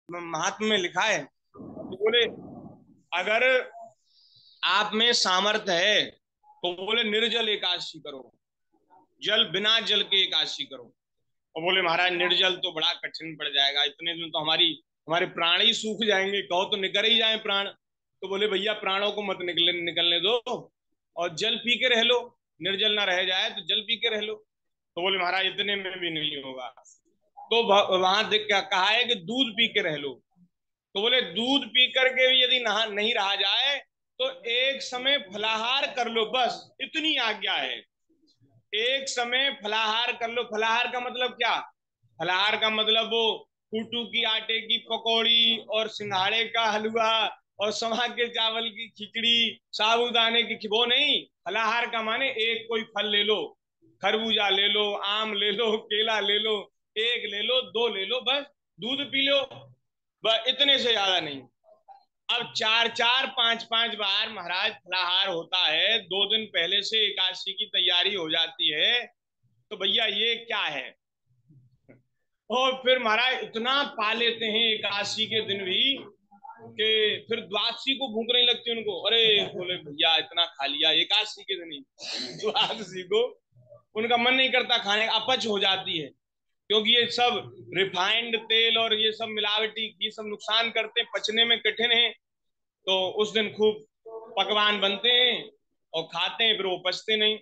महात्मा में लिखा है, तो बोले अगर आप में सामर्थ्य है तो बोले निर्जल एकादशी करो, जल बिना जल के एकादशी करो। और बोले महाराज निर्जल तो बड़ा कठिन पड़ जाएगा, इतने दिन तो हमारे प्राण ही सूख जाएंगे, कहो तो निकल ही जाए प्राण। तो बोले भैया प्राणों को मत निकलने दो, और जल पी के रह लो, निर्जल ना रह जाए तो जल पी के रह लो। तो बोले महाराज इतने में भी नहीं होगा। तो वहां कहा है कि दूध पी के रह लो। तो बोले दूध पी करके भी यदि नहा नहीं रहा जाए तो एक समय फलाहार कर लो, बस इतनी आज्ञा है। एक समय फलाहार कर लो। फलाहार का मतलब क्या? फलाहार का मतलब वो कूटू की आटे की पकौड़ी और सिंघाड़े का हलवा और समा के चावल की खिचड़ी, साबूदाने की वो नहीं। फलाहार का माने एक कोई फल ले लो, खरबूजा ले लो, आम ले लो, केला ले लो, एक ले लो, दो ले लो, बस दूध पी लो, बस इतने से ज्यादा नहीं। अब चार चार पांच पांच बार महाराज फलाहार होता है, 2 दिन पहले से एकादशी की तैयारी हो जाती है, तो भैया ये क्या है? और फिर महाराज इतना पा लेते हैं एकादशी के दिन भी कि फिर द्वादशी को भूख नहीं लगती उनको। अरे बोले भैया इतना खा लिया एकादशी के दिन ही, द्वादशी को उनका मन नहीं करता खाने का, अपच हो जाती है, क्योंकि ये सब रिफाइंड तेल और ये सब मिलावटी, ये सब नुकसान करते हैं, पचने में कठिन है। तो उस दिन खूब पकवान बनते हैं और खाते हैं, फिर वो पचते नहीं।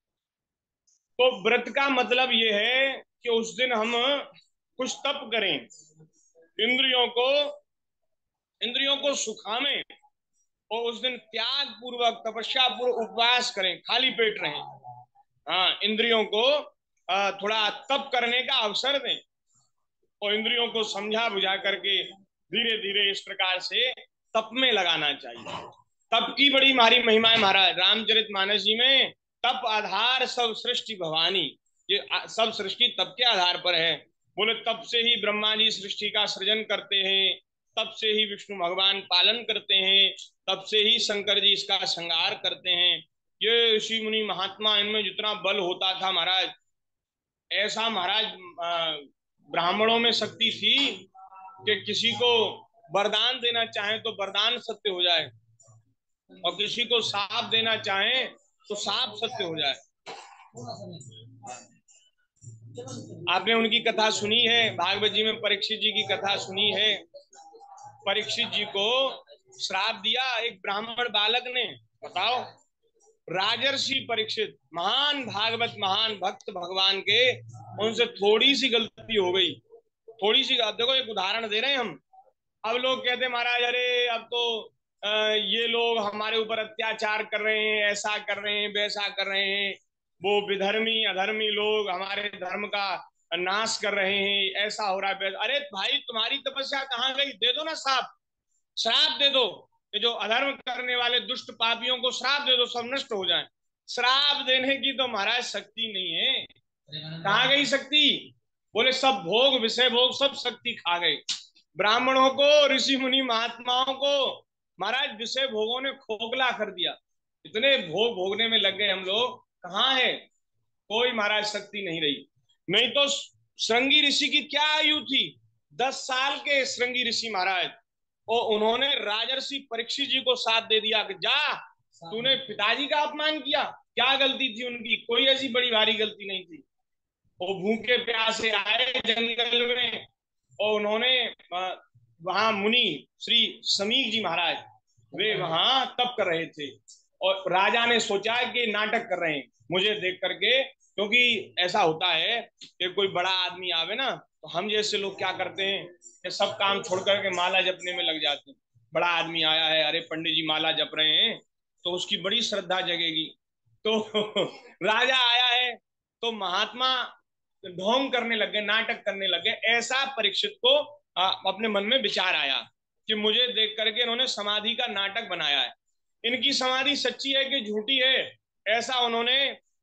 तो व्रत का मतलब ये है कि उस दिन हम कुछ तप करें, इंद्रियों को इंद्रियों को सुखावें, और उस दिन त्याग पूर्वक तपस्या पूर्वक उपवास करें, खाली पेट रहें। हाँ, इंद्रियों को थोड़ा तप करने का अवसर दें, और इंद्रियों को समझा बुझा करके धीरे धीरे इस प्रकार से तप में लगाना चाहिए। तप की बड़ी मारी महिमा है महाराज। रामचरितमानस जी में तप आधार सब सृष्टि भवानी, ये सब सृष्टि तप के आधार पर है। बोले तप से ही ब्रह्मा जी सृष्टि का सृजन करते हैं, तप से ही विष्णु भगवान पालन करते हैं, तप से ही शंकर जी इसका संहार करते हैं। ये ऋषि मुनि महात्मा, इनमें जितना बल होता था महाराज, ऐसा महाराज ब्राह्मणों में शक्ति थी कि किसी को वरदान देना चाहे तो वरदान सत्य हो जाए, और किसी को साप देना चाहे तो साप सत्य हो जाए। आपने उनकी कथा सुनी है, भागवत जी में परीक्षित जी की कथा सुनी है। परीक्षित जी को श्राप दिया एक ब्राह्मण बालक ने, बताओ। राजर्षि परीक्षित, महान भागवत, महान भक्त भगवान के, उनसे थोड़ी सी गलती हो गई, थोड़ी सी। देखो एक उदाहरण दे रहे हैं हम। अब लोग कहते महाराज अरे अब तो ये लोग हमारे ऊपर अत्याचार कर रहे हैं, ऐसा कर रहे हैं, वैसा कर रहे हैं, वो विधर्मी अधर्मी लोग हमारे धर्म का नाश कर रहे हैं, ऐसा हो रहा है। अरे भाई तुम्हारी तपस्या कहाँ गई? दे दो ना श्राप, श्राप दे दो। ये जो अधर्म करने वाले दुष्ट पापियों को श्राप दे दो, सब नष्ट हो जाए। श्राप देने की तो महाराज शक्ति नहीं है। कहाँ गई शक्ति? बोले सब भोग, विषय भोग, सब शक्ति खा गए। ब्राह्मणों को, ऋषि मुनि महात्माओं को महाराज विषय भोगों ने खोखला कर दिया। इतने भोग भोगने में लग गए हम लोग, कहाँ है कोई महाराज शक्ति नहीं रही। नहीं तो श्रृंगी ऋषि की क्या आयु थी? 10 साल के श्रृंगी ऋषि महाराज, और उन्होंने राजर्षि परीक्षित जी को साथ दे दिया कि जा, तूने पिताजी का अपमान किया। क्या गलती थी उनकी? कोई ऐसी बड़ी भारी गलती नहीं थी। वो भूखे प्यासे आए जंगल में, और उन्होंने वहां मुनि श्री समीक जी महाराज, वे वहां तप कर रहे थे, और राजा ने सोचा कि नाटक कर रहे हैं मुझे देख करके। क्योंकि ऐसा होता है कि कोई बड़ा आदमी आवे ना, तो हम जैसे लोग क्या करते हैं कि सब काम छोड़ करके माला जपने में लग जाते हैं। बड़ा आदमी आया है, अरे पंडित जी माला जप रहे हैं, तो उसकी बड़ी श्रद्धा जगेगी। तो राजा आया है, तो महात्मा ढोंग करने लगे, नाटक करने लगे। ऐसा परीक्षित को अपने मन में विचार आया कि मुझे देख करके इन्होंने समाधि का नाटक बनाया है, इनकी समाधि सच्ची है कि झूठी है। ऐसा उन्होंने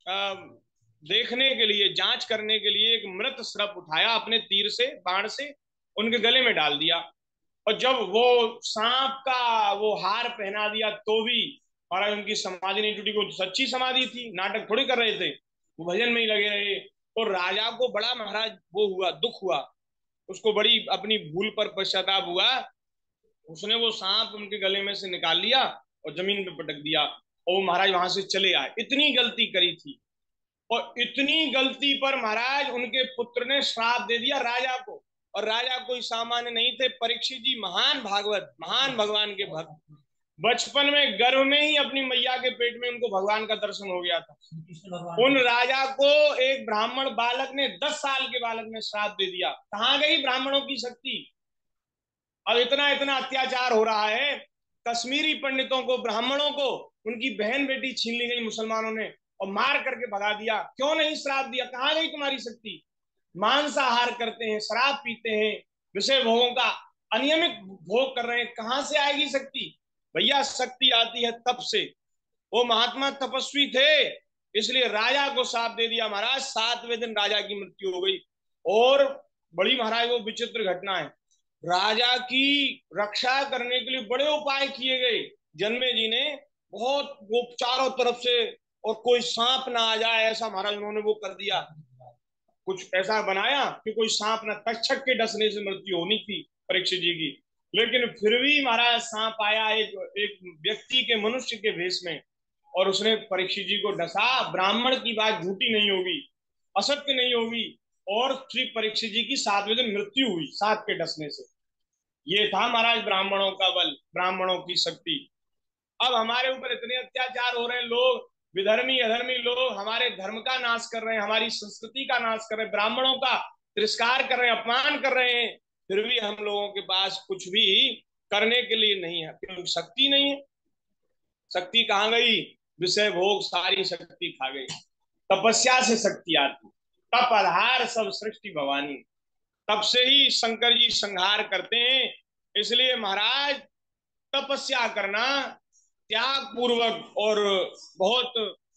देखने के लिए, जांच करने के लिए एक मृत सर्प उठाया, अपने तीर से, बाण से उनके गले में डाल दिया। और जब वो सांप का वो हार पहना दिया तो भी और उनकी समाधि नहीं टूटी। को सच्ची समाधि थी, नाटक थोड़ी कर रहे थे, वो भजन में ही लगे रहे। तो राजा को बड़ा महाराज वो हुआ, दुख हुआ। उसको बड़ी अपनी भूल पर पश्चाताप हुआ। उसने वो सांप उनके गले में से निकाल लिया और जमीन पे पटक दिया, और वो महाराज वहां से चले आए। इतनी गलती करी थी, और इतनी गलती पर महाराज उनके पुत्र ने श्राप दे दिया राजा को। और राजा कोई सामान्य नहीं थे, परीक्षित जी महान भागवत, महान भगवान के भक्त। बचपन में गर्भ में ही अपनी मैया के पेट में उनको भगवान का दर्शन हो गया था। उन राजा को एक ब्राह्मण बालक ने, 10 साल के बालक ने श्राप दे दिया। कहां गई ब्राह्मणों की शक्ति? अब इतना इतना अत्याचार हो रहा है, कश्मीरी पंडितों को, ब्राह्मणों को उनकी बहन बेटी छीन ली गई मुसलमानों ने और मार करके भगा दिया। क्यों नहीं श्राप दिया? कहां गई तुम्हारी शक्ति? मांसाहार करते हैं, शराब पीते हैं, विषय भोगों का अनियमित भोग कर रहे हैं, कहां से आएगी शक्ति? भैया शक्ति आती है तप से। वो महात्मा तपस्वी थे, इसलिए राजा को शाप दे दिया महाराज। 7वें दिन राजा की मृत्यु हो गई। और बड़ी महाराज वो विचित्र घटना है, राजा की रक्षा करने के लिए बड़े उपाय किए गए। जन्मे जी ने बहुत वो चारों तरफ से, और कोई सांप ना आ जाए ऐसा महाराज उन्होंने वो कर दिया। कुछ ऐसा बनाया कि कोई सांप ना, तक्षक के डसने से मृत्यु होनी थी परीक्षित जी की। लेकिन फिर भी महाराज सांप आया एक एक व्यक्ति के, मनुष्य के भेष में, और उसने परीक्षित जी को डसा। ब्राह्मण की बात झूठी नहीं होगी, असत्य नहीं होगी। और श्री परीक्षित जी की 7वें दिन मृत्यु हुई सांप के डसने से। ये था महाराज ब्राह्मणों का बल, ब्राह्मणों की शक्ति। अब हमारे ऊपर इतने अत्याचार हो रहे हैं, लोग विधर्मी अधर्मी लोग हमारे धर्म का नाश कर रहे हैं, हमारी संस्कृति का नाश कर रहे हैं, ब्राह्मणों का तिरस्कार कर रहे हैं, अपमान कर रहे हैं। फिर भी हम लोगों के पास कुछ भी करने के लिए नहीं है, क्योंकि शक्ति नहीं है। शक्ति कहाँ गई? विषय भोग सारी शक्ति खा गई। तपस्या से शक्ति आती, तप आधार सब सृष्टि भवानी। तब से ही शंकर जी संहार करते हैं। इसलिए महाराज तपस्या करना त्याग पूर्वक, और बहुत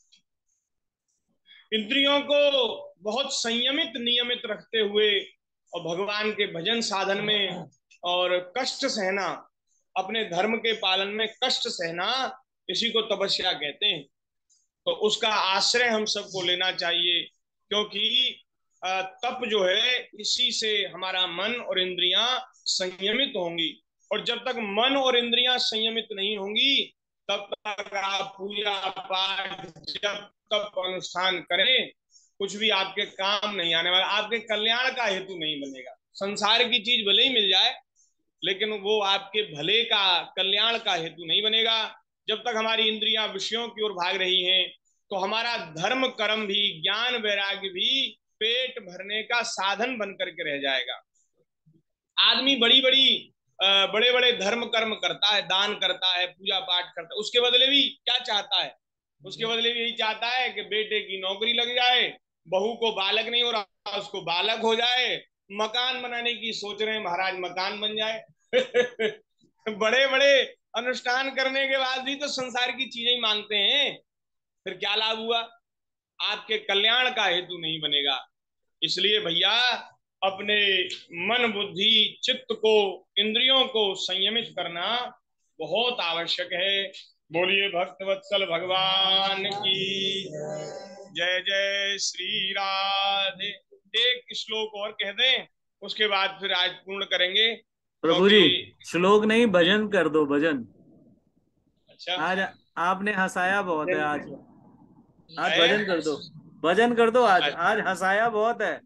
इंद्रियों को बहुत संयमित नियमित रखते हुए, और भगवान के भजन साधन में, और कष्ट सहना, अपने धर्म के पालन में कष्ट सहना, इसी को तपस्या कहते हैं। तो उसका आश्रय हम सबको लेना चाहिए, क्योंकि तप जो है, इसी से हमारा मन और इंद्रियां संयमित होंगी। और जब तक मन और इंद्रियां संयमित नहीं होंगी, तब तक आप पूजा पाठ जब तक अनुष्ठान करें, कुछ भी आपके काम नहीं आने वाला, आपके कल्याण का हेतु नहीं बनेगा। संसार की चीज भले ही मिल जाए, लेकिन वो आपके भले का, कल्याण का हेतु नहीं बनेगा। जब तक हमारी इंद्रियां विषयों की ओर भाग रही हैं, तो हमारा धर्म कर्म भी, ज्ञान वैराग्य भी पेट भरने का साधन बन करके रह जाएगा। आदमी बड़ी बड़ी बड़े बड़े धर्म कर्म करता है, दान करता है, पूजा पाठ करता है, उसके बदले भी क्या चाहता है? उसके बदले भी यही चाहता है कि बेटे की नौकरी लग जाए, बहू को बालक नहीं हो रहा उसको बालक हो जाए, मकान बनाने की सोच रहे हैं महाराज, मकान बन जाए। बड़े बड़े अनुष्ठान करने के बाद भी तो संसार की चीजें ही मांगते हैं। फिर क्या लाभ हुआ? आपके कल्याण का हेतु नहीं बनेगा। इसलिए भैया अपने मन बुद्धि चित्त को, इंद्रियों को संयमित करना बहुत आवश्यक है। बोलिए भक्त वत्सल भगवान की जय। जय श्री राधे। एक श्लोक और कह दें, उसके बाद फिर आज पूर्ण करेंगे, प्रभु जी, क्योंकि श्लोक नहीं, भजन कर दो, भजन। अच्छा आज आपने हंसाया बहुत है आज। आज है। भजन कर दो, भजन कर दो, आज आज अच्छा। हंसाया बहुत है।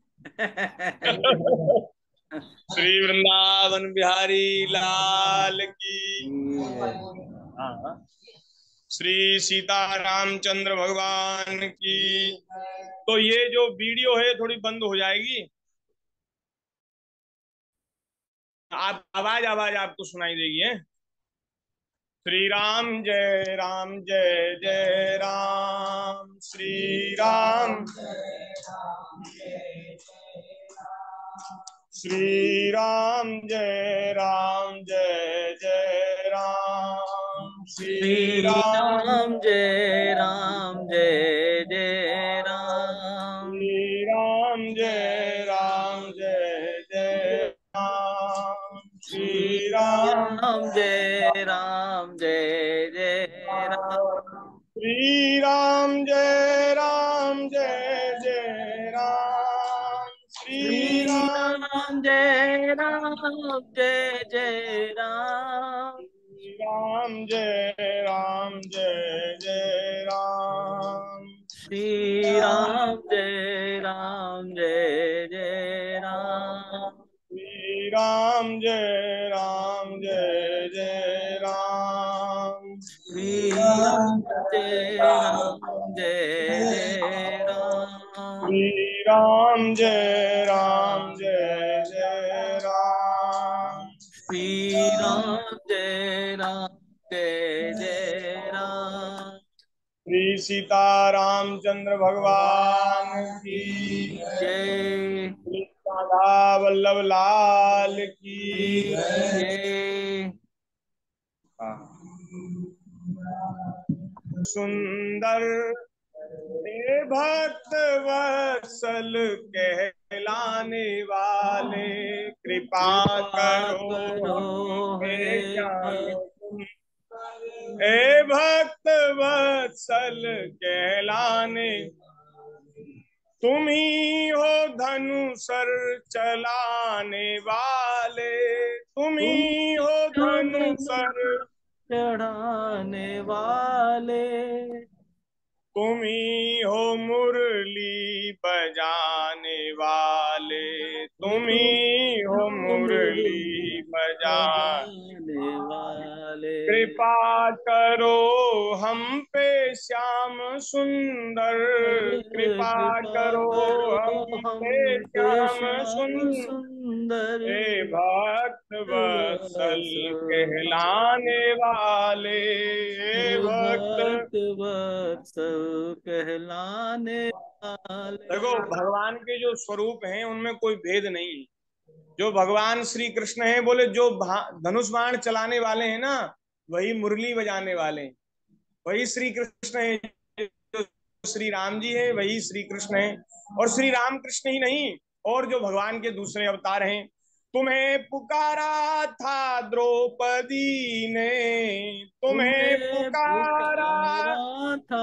श्री वृंदावन बिहारी लाल की, हाँ हाँ। श्री सीता रामचंद्र भगवान की। तो ये जो वीडियो है थोड़ी बंद हो जाएगी, आप आवाज आवाज आपको सुनाई देगी है। श्री राम जय जय राम, श्री राम श्री राम जय जय राम, श्री श्री राम राम जय राम, जय जय राम। श्री राम जय जय राम, श्री श्री राम राम जय राम, जय जय राम। श्री राम जय जय राम, श्री श्री राम राम जय राम जय जय राम। राम जय राम जय जय राम। श्री राम जय राम जय जय राम। श्री राम जय राम जय जय राम। श्री राम जय राम जय जय राम। श्री राम जय राम जय जय राम। श्री राम जय राम जय जय राम। श्री सीता रामचंद्र भगवान की जय। श्री राधा वल्लभ लाल की जय। सुंदर हे भक्त वत्सल कहलाने वाले, कृपा कृपा करो करो हम पे हे जानो भक्त। तुम। हे भक्त वत्सल कहलाने, तुम ही हो धनुसर चलाने वाले, तुम तुम ही हो धनुष धनुसर, चढ़ाने वाले। तुम ही हो मुरली बजाने वाले, तुम तुम ही हो हो मुरली मुरली बजा। बजाने वाले। कृपा करो हम पे श्याम सुंदर, कृपा कृपा करो करो हम हम पे पे श्याम श्याम सुंदर। सुंदर। हे भक्त वत्सल वत्सल कहलाने वाले, हे भक्त। भक्त वत्सल कहलाने वाले। देखो भगवान के जो स्वरूप हैं उनमें कोई भेद नहीं है। जो भगवान श्री कृष्ण हैं, बोले जो धनुष बाण चलाने वाले हैं ना, वही मुरली बजाने वाले हैं, वही श्री कृष्ण है। जो श्री राम जी है वही श्री कृष्ण है। और श्री राम कृष्ण ही नहीं, और जो भगवान के दूसरे अवतार हैं। तुम्हें पुकारा था द्रौपदी ने, तुम्हें तुम्हें पुकारा, पुकारा था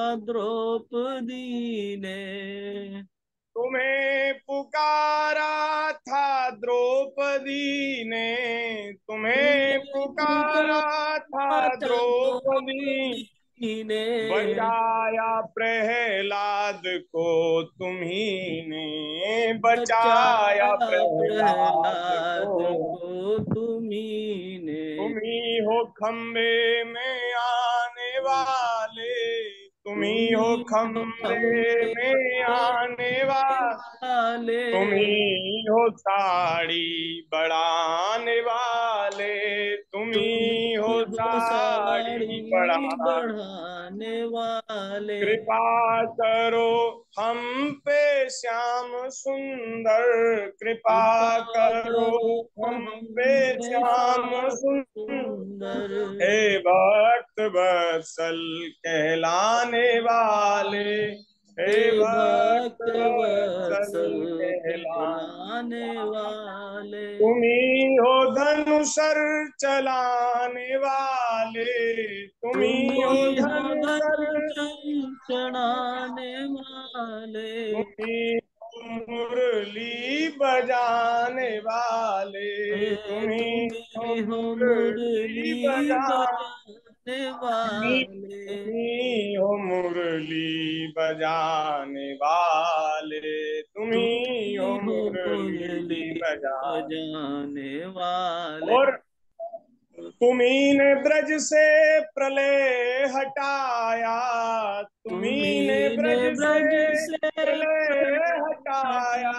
द्रौपदी ने। तुम्हें पुकारा था द्रौपदी ने, तुम्हें तुम्हें पुकारा था पुकारा था द्रौपदी। द्रौपदी ने। बचाया प्रहलाद को तुम्ही ने, बचाया बचाया प्रहलाद प्रहलाद को। को तुम्ही ने। तुम्ही हो खम्बे में आने वाले, तुम्ही हो तुम्ही हो खम्बे खम्बे में आने वाले, वाले। तुम्ही हो साड़ी बढ़ाने वाले, तुम्ही हो तुम्ही हो साड़ी साड़ी बढ़ाने। बढ़ाने वाले। कृपा करो हम पे श्याम सुंदर, कृपा कृपा करो करो हम हम पे पे श्याम श्याम सुंदर। सुंदर। हे भक्त वत्सल कहलाने वाले, हे हे भक्त भक्त वत्सल वत्सल कहलाने, कहलाने वाले। तुम्ही हो धनुसर चलाने वाले, तुम्ही हो तुम्ही हो धनुसर, धनुष चढ़ाने वाले। तुम्ही हो मुरली बजाने वाले, तुम्ही हो तुम्ही हो मुरली मुरली बजा, बजाने वाले। तुम्ही हो मुरली बजाने वाले, तुम्ही हो तुम्ही हो मुरली मुरली बजा। बजाने वाले। और तुम्ही ने ब्रज से प्रलय हटाया, तुम्ही ने तुम्ही ने ब्रज से ब्रज से प्रलय हटाया,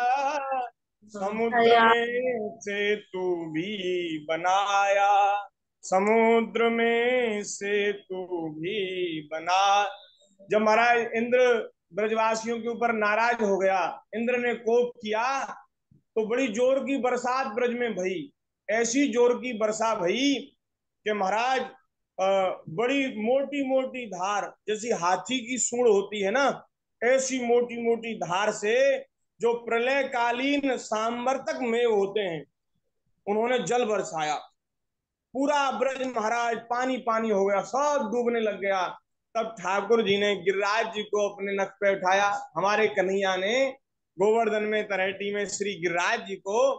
समुद्र हटाया। में से तू भी बनाया, समुद्र में से तू भी बना। जब महाराज इंद्र ब्रजवासियों के ऊपर नाराज हो गया, इंद्र ने कोप किया, तो बड़ी जोर की बरसात ब्रज में भई। ऐसी जोर की वर्षा भई कि महाराज बड़ी मोटी मोटी धार, जैसी हाथी की सूंड होती है ना, ऐसी मोटी मोटी धार से, जो प्रलय कालीन सांवर्तक में होते हैं, उन्होंने जल बरसाया। पूरा ब्रज महाराज पानी पानी हो गया, सब डूबने लग गया। तब ठाकुर जी ने गिरिराज जी को अपने नख पे उठाया, हमारे कन्हैया ने गोवर्धन में तलहटी में श्री गिरिराज जी को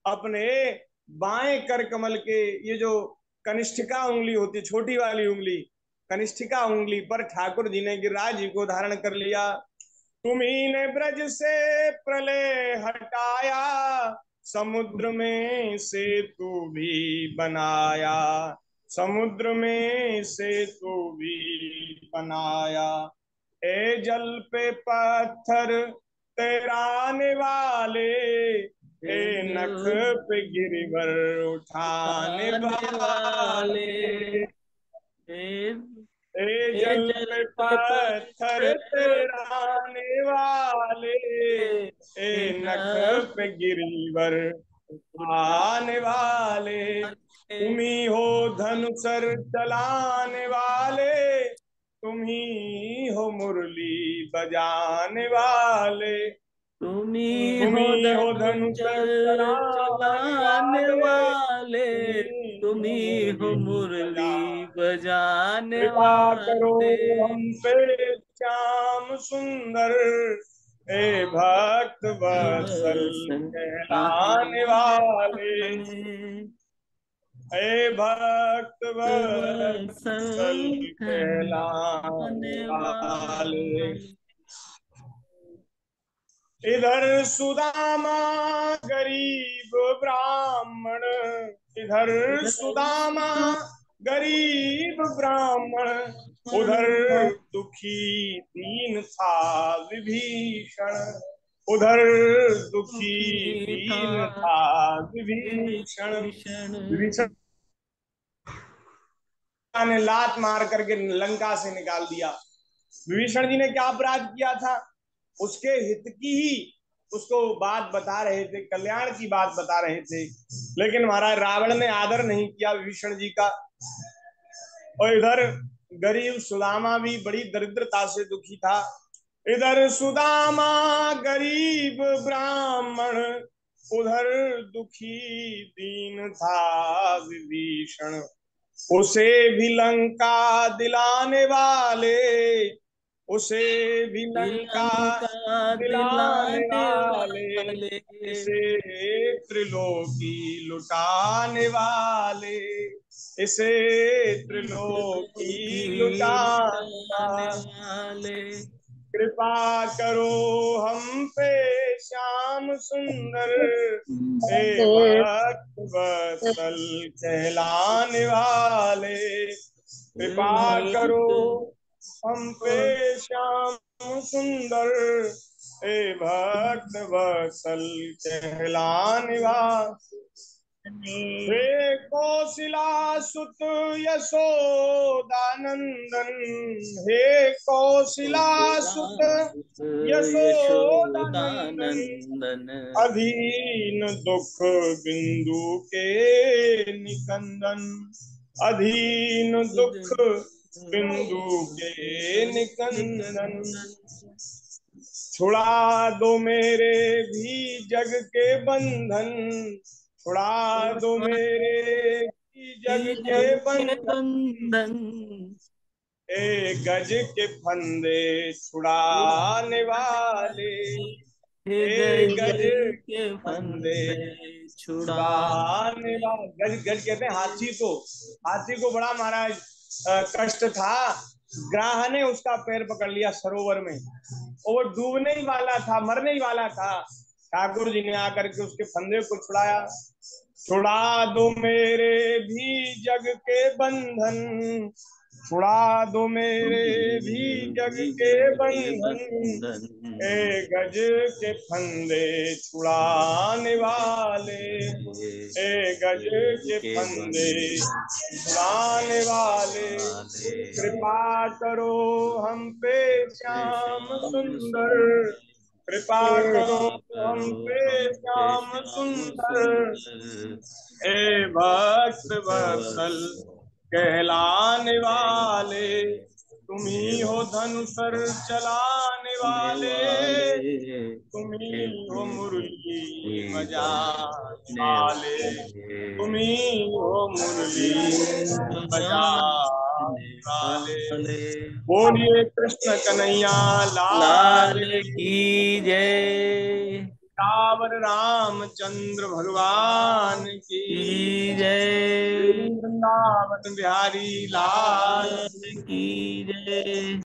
अपने बाएं कर कमल के, ये जो कनिष्ठिका उंगली होती है, छोटी वाली उंगली, कनिष्ठिका उंगली पर ठाकुर जी ने गिरिराज जी को धारण कर लिया। तुम्ही ने ब्रज से प्रलय हटाया, समुद्र में सेतु भी बनाया, समुद्र में सेतु भी बनाया। ए जल पे पत्थर तैराने वाले, ए नख पे गिरवर उठाने आने वाले, वाले, ए ए ए जल जल पे पे पत्थर पत्थर तैराने वाले, ए ए नख नभ पे गिरवर उठाने उठाने वाले, वाले, तुम ही हो धनुसर चलाने वाले, तुम ही हो मुरली बजाने वाले, तुम्ही तुम हो ही हो धनुसर धनुचर चलाने चलाने वाले, वाले, तुम ही हो तुम्ही हो मुरली मुरली बजाने। बजाने कृपा करो वाले। हम पे श्याम सुंदर, ए भक्त वत्सल वसन कहलाने कहलाने वाले, वाले, हे भक्त वत्सल वत्सल कहलाने कहलाने वाले। वाले। इधर सुदामा गरीब ब्राह्मण, इधर सुदामा गरीब ब्राह्मण, उधर दुखी दीन था विभीषण, उधर दुखी दुखी था दीन था विभीषण। विभीषण। विभीषण ने लात मार करके लंका से निकाल दिया। विभीषण जी ने क्या अपराध किया था, उसके हित की ही उसको बात बता रहे थे, कल्याण की बात बता रहे थे, लेकिन महाराज रावण ने आदर नहीं किया विभीषण जी का। और इधर गरीब सुदामा भी बड़ी दरिद्रता से दुखी था। इधर सुदामा गरीब ब्राह्मण, उधर दुखी दीन था विभीषण, उसे भी लंका दिलाने वाले, उसे भी लंका श्रीलंका दिलाने दिलाने वाले, वाले, इसे त्रिलोकी लुटाने वाले, इसे त्रिलोकी त्रिलोकी लुटाने लुटाने वाले। वाले। कृपा करो हम पे श्याम सुंदर, हे भक्त वत्सल कहलाने वाले, हे कृपा करो भक्त हम पे श्याम सुंदर, हे भक्त वत्सल कहलाने वाले। हे कौशिला सुत यशोदानंदन, हे कौशिला सुत कौशलासुत यशोदानंदन, यशोदानंदन। अधीन दुख बिंदु के निकंदन, अधीन दुख बिंदु के निकंदन। निकंदन। छुड़ा दो मेरे भी जग के बंधन, छुड़ा दो मेरे भी जग के जग के बंधन, बंधन, ए गज के फंदे छुड़ाने वाले, हे ए गज गज के के फंदे फंदे छुड़ाने छुड़ाने। वाले। गज गज कहते हैं हाथी को, हाथी को बड़ा महाराज कष्ट था। ग्राह ने उसका पैर पकड़ लिया सरोवर में, और वो डूबने ही वाला था, मरने ही वाला था। ठाकुर जी ने आकर के उसके फंदे को छुड़ाया। छुड़ा दो मेरे भी जग के बंधन, छुड़ा दो मेरे भी जग के जग के बंधन, बंधन, ए गज के फंदे छुड़ाने वाले, ए गज के के फंदे बंधन छुड़ाने वाले। वाले। कृपा करो हम पे श्याम श्याम सुंदर, सुंदर, कृपा करो कृपा हम करो पे हम पे श्याम श्याम सुंदर, सुंदर। ए भक्त वत्सल बस कहलाने वाले, तुम ही हो सेवा धनुसर चलाने ने वाले, वाले, तुम ही हे हो मुरली मुरली बजाने बजाने वाले, तुम वाले, ही हो मुरली बजाने बजाने वाले। वाले। बोलिए कृष्ण कन्हैया लाल लाल की। की जय। रावर रामचंद्र भगवान की की जय। वृंदावन बिहारी लाल की जय।